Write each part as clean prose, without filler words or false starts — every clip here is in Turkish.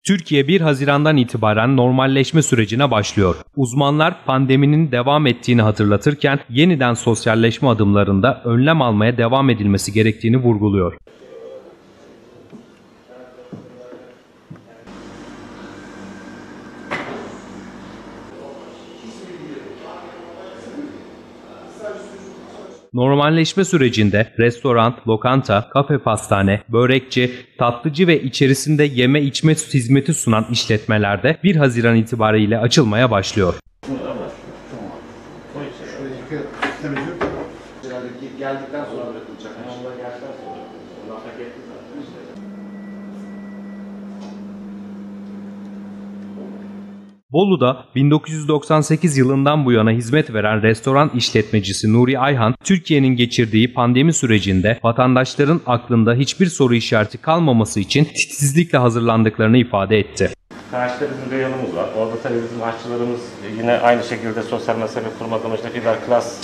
Türkiye 1 Haziran'dan itibaren normalleşme sürecine başlıyor. Uzmanlar pandeminin devam ettiğini hatırlatırken yeniden sosyalleşme adımlarında önlem almaya devam edilmesi gerektiğini vurguluyor. Normalleşme sürecinde restoran, lokanta, kafe pastane, börekçi, tatlıcı ve içerisinde yeme içme hizmeti sunan işletmelerde 1 Haziran itibariyle açılmaya başlıyor. Geldikten sonra bırakılacak. Bolu'da 1998 yılından bu yana hizmet veren restoran işletmecisi Nuri Ayhan, Türkiye'nin geçirdiği pandemi sürecinde vatandaşların aklında hiçbir soru işareti kalmaması için titizlikle hazırlandıklarını ifade etti. Karşıda bizim reyonumuz var. Orada tabii bizim aşçılarımız yine aynı şekilde sosyal mesafe korumak amacıyla fiberglass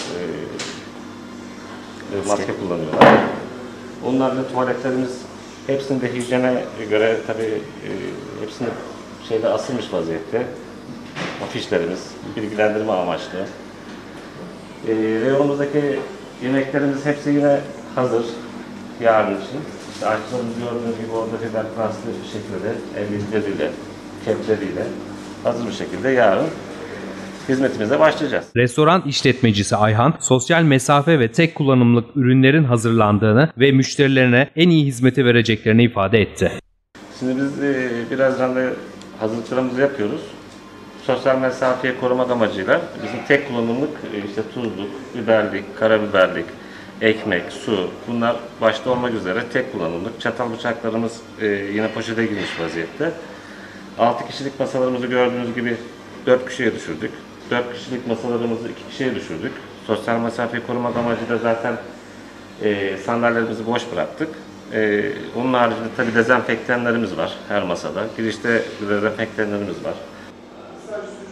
maske kullanıyorlar. Onlarla tuvaletlerimiz hepsinde hijyene göre tabii hepsinde asılmış vaziyette. Afişlerimiz, bilgilendirme amaçlı. Reyonumuzdaki yemeklerimiz hepsi yine hazır yarın için. İşte aşçılarımız gördüğünüz gibi orada fiberglasslı şekilde, elleriyle, kepleriyle hazır bir şekilde yarın hizmetimize başlayacağız. Restoran işletmecisi Ayhan, sosyal mesafe ve tek kullanımlık ürünlerin hazırlandığını ve müşterilerine en iyi hizmeti vereceklerini ifade etti. Şimdi biz birazdan da hazırlıklarımızı yapıyoruz. Sosyal mesafeyi korumak amacıyla bizim tek kullanımlık işte tuzluk, biberlik, karabiberlik, ekmek, su bunlar başta olmak üzere tek kullanımlık. Çatal bıçaklarımız yine poşete girmiş vaziyette. 6 kişilik masalarımızı gördüğünüz gibi 4 kişiye düşürdük. 4 kişilik masalarımızı 2 kişiye düşürdük. Sosyal mesafeyi korumak amacıyla zaten sandalyelerimizi boş bıraktık. Onun haricinde tabii dezenfektanlarımız var her masada. Girişte dezenfektanlarımız var.